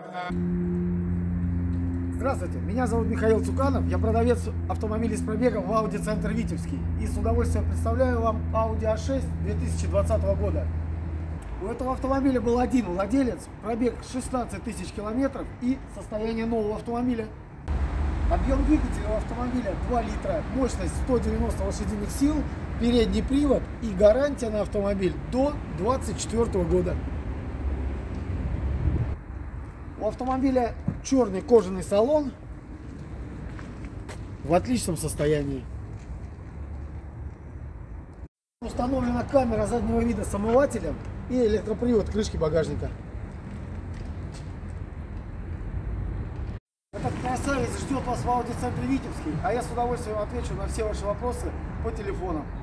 Здравствуйте, меня зовут Михаил Цуканов, я продавец автомобилей с пробегом в Audi Центр Витебский. И с удовольствием представляю вам Audi A6 2020 года. У этого автомобиля был один владелец, пробег 16 тысяч километров и состояние нового автомобиля. Объем двигателя у автомобиля 2 литра, мощность 190 лошадиных сил, передний привод и гарантия на автомобиль до 2024 года. У автомобиля черный кожаный салон в отличном состоянии. Установлена камера заднего вида с омывателем и электропривод крышки багажника. Этот красавец ждет вас в Audi Центре Витебский, а я с удовольствием отвечу на все ваши вопросы по телефону.